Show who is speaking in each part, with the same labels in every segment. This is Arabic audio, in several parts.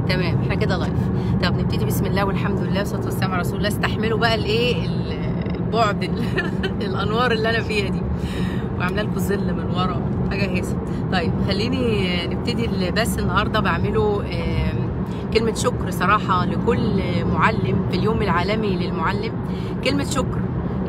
Speaker 1: تمام احنا كده لايف. طب نبتدي بسم الله والحمد لله والصلاه والسلام على رسول الله. استحملوا بقى الايه البعد الانوار اللي انا فيها دي، وعامله لكم ظل من ورا حاجه هيصه. طيب خليني نبتدي البث النهارده بعمله كلمه شكر صراحه لكل معلم في اليوم العالمي للمعلم. كلمه شكر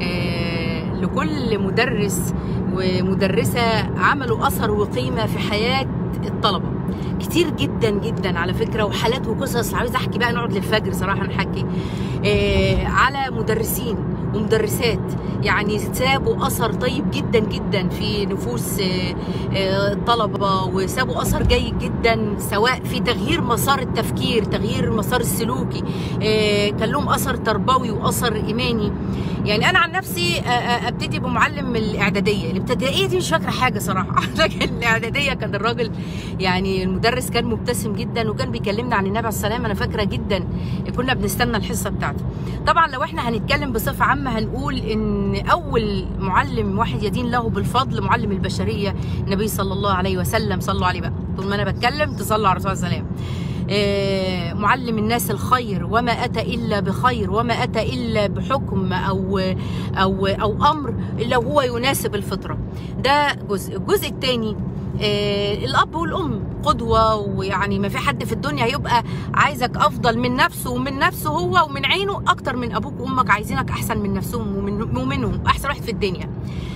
Speaker 1: لكل مدرس ومدرسه عملوا اثر وقيمه في حياه الطلبه كتير جدا جدا على فكره، وحالات وقصص عايزه احكي بقى، نقعد للفجر صراحه نحكي على مدرسين ومدرسات يعني سابوا اثر طيب جدا جدا في نفوس الطلبه، وسابوا اثر جيد جدا سواء في تغيير مسار التفكير، تغيير المسار السلوكي، كان لهم اثر تربوي واثر ايماني. يعني انا عن نفسي ابتدي بمعلم الاعداديه، الابتدائيه دي مش فاكره حاجه صراحه لكن الاعداديه كان الراجل يعني المدرس كان مبتسم جدا وكان بيكلمنا عن النبي عليه السلام. انا فاكره جدا كنا بنستنى الحصه بتاعته. طبعا لو احنا هنتكلم بصفه عامه هنقول ان اول معلم واحد يدين له بالفضل معلم البشريه النبي صلى الله عليه وسلم. صلوا عليه بقى طول ما انا بتكلم تصلوا على الرسول صلى الله عليه وسلم. معلم الناس الخير، وما اتى الا بخير، وما اتى الا بحكم او امر الا هو يناسب الفطره. ده جزء. الجزء الثاني الاب والام قدوه، ويعني ما في حد في الدنيا هيبقى عايزك افضل من نفسه ومن نفسه هو ومن عينه اكتر من ابوك وامك، عايزينك احسن من نفسهم ومنهم، احسن واحد في الدنيا.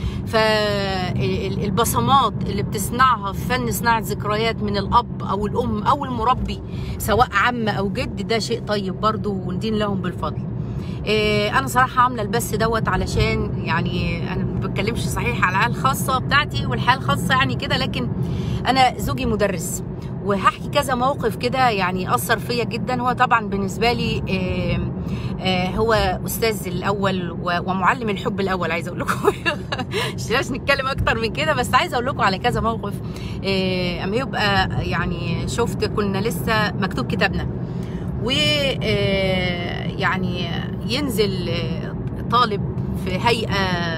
Speaker 1: فالبصمات اللي بتصنعها في فن صناعه ذكريات من الاب او الام او المربي سواء عم او جد، ده شيء طيب برضه وندين لهم بالفضل. انا صراحه عامله البث دوت علشان يعني انا ما بتكلمش صحيح على الحياه الخاصه بتاعتي والحياه الخاصه يعني كده، لكن انا زوجي مدرس وهحكي كذا موقف كده يعني اثر فيا جدا. هو طبعا بالنسبه لي هو استاذ الاول ومعلم الحب الاول. عايزه اقول لكم مش نتكلم اكتر من كده، بس عايزه اقول لكم على كذا موقف. اما يبقى يعني شفت كنا لسه مكتوب كتابنا، و يعني ينزل طالب في هيئه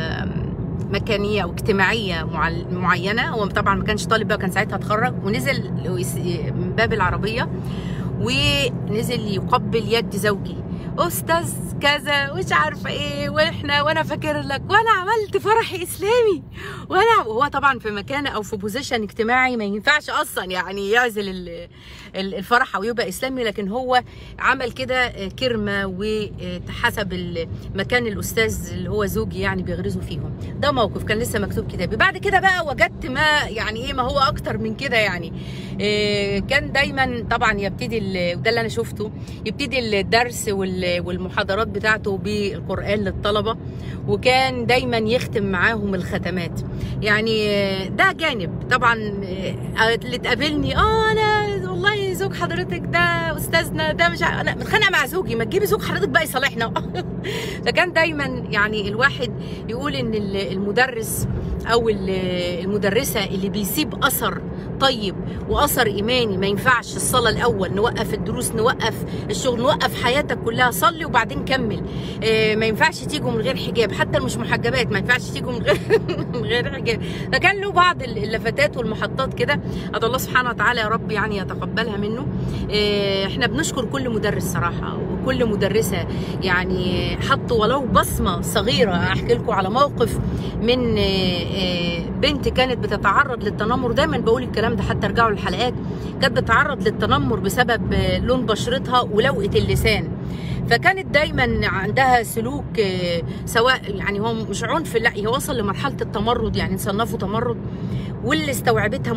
Speaker 1: مكانيه او اجتماعيه معينه، هو طبعا ما كانش طالب بقى، كان ساعتها اتخرج، ونزل من باب العربيه ونزل يقبل يد زوجي، استاذ كذا مش عارفه ايه، وانا فاكر لك، وانا عملت فرح اسلامي، وهو طبعا في مكانه او في بوزيشن اجتماعي ما ينفعش اصلا يعني يعزل الفرح او يبقى اسلامي، لكن هو عمل كده كرمه وحسب مكان الاستاذ اللي هو زوجي يعني بيغرزوا فيهم. ده موقف كان لسه مكتوب كتابي. بعد كده بقى وجدت ما يعني ايه، ما هو اكتر من كده يعني. كان دايما طبعا يبتدي وده اللي انا شفته، يبتدي الدرس والمحاضرات بتاعته بالقرآن للطلبة، وكان دايما يختم معاهم الختمات. يعني ده جانب طبعا. اللي تقابلني انا والله زوج حضرتك ده استاذنا ده، مش انا متخانقه مع زوجي، ما تجيبي زوج حضرتك بقى يصالحنا فكان دايما يعني الواحد يقول ان المدرس او المدرسه اللي بيسيب اثر طيب واثر ايماني، ما ينفعش الصلاه الاول، نوقف الدروس، نوقف الشغل، نوقف حياتك كلها، صلي وبعدين كمل. ما ينفعش تيجوا من غير حجاب، حتى مش محجبات ما ينفعش تيجوا من غير حجاب. فكان له بعض اللفتات والمحطات كده، ادعو الله سبحانه وتعالى يا رب يعني يتقبلها منه. احنا بنشكر كل مدرس صراحه وكل مدرسه يعني حطوا ولو بصمه صغيره. احكي لكم على موقف من بنت كانت بتتعرض للتنمر، دايما بقول الكلام ده حتى ارجعوا للحلقات، كانت بتتعرض للتنمر بسبب لون بشرتها ولوقة اللسان. فكانت دايما عندها سلوك سواء يعني هو مش عنف، لا هي وصل لمرحله التمرد، يعني نصنفه تمرد. واللي استوعبتها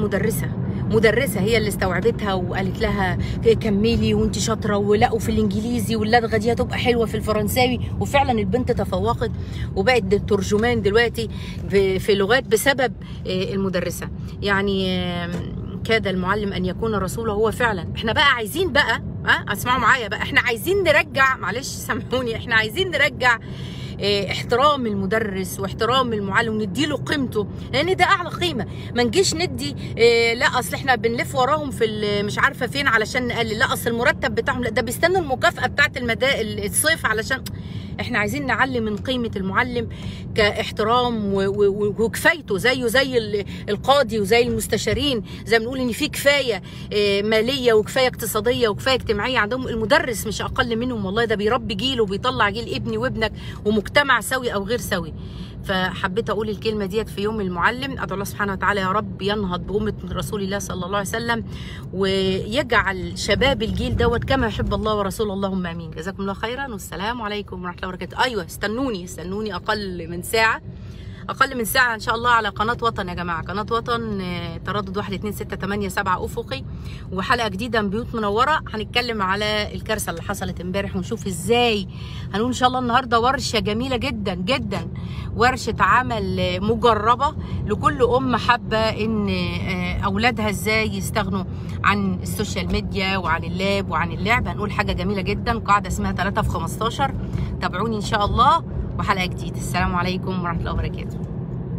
Speaker 1: مدرسه هي اللي استوعبتها وقالت لها كملي وانت شاطره، ولقوا في الانجليزي واللدغه دي هتبقى حلوه في الفرنساوي، وفعلا البنت تفوقت وبقت ترجمان دلوقتي في لغات بسبب المدرسه. يعني كاد المعلم ان يكون رسولا. هو فعلا احنا بقى عايزين بقى اسمعوا معايا بقى، احنا عايزين نرجع، معلش سامحوني، احنا عايزين نرجع احترام المدرس واحترام المعلم ونديله قيمته، لان ده اعلى قيمه. ما نجيش ندي لا اصل احنا بنلف وراهم في مش عارفه فين علشان نقلل، لا اصل المرتب بتاعهم، لا ده بيستنوا المكافاه بتاعت الصيف علشان احنا عايزين نعلم من قيمه المعلم كاحترام وكفايته، زيه زي القاضي وزي المستشارين. زي ما بنقول ان في كفايه ماليه وكفايه اقتصاديه وكفايه اجتماعيه عندهم، المدرس مش اقل منهم والله. ده بيربي جيل وبيطلع جيل، ابني وابنك، ومجتمع سوي او غير سوي. فحبيت اقول الكلمه ديت في يوم المعلم. ادعو الله سبحانه وتعالى يا رب ينهض بامه رسول الله صلى الله عليه وسلم، ويجعل شباب الجيل دوت كما يحب الله ورسوله، اللهم امين. جزاكم الله خيرا، والسلام عليكم ورحمه الله وبركاته. ايوه استنوني اقل من ساعه ان شاء الله على قناه وطن يا جماعه. قناه وطن تردد 12687 افقي، وحلقه جديده من بيوت منوره. هنتكلم على الكارثه اللي حصلت امبارح، ونشوف ازاي هنقول ان شاء الله النهارده ورشه جميله جدا جدا، ورشه عمل مجربه لكل ام حابه ان اولادها ازاي يستغنوا عن السوشيال ميديا وعن اللاب وعن اللعب. هنقول حاجه جميله جدا، قاعده اسمها 3 في 15. تابعوني ان شاء الله وحلقه جديده. السلام عليكم ورحمه الله وبركاته.